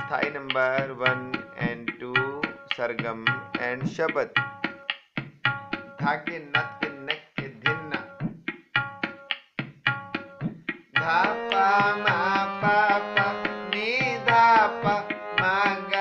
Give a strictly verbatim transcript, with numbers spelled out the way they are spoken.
Thai number one and two, सरगम and शब्द। धा के नथ के नक के धिन्ना, धा पा मा पा पा नी धा पा मा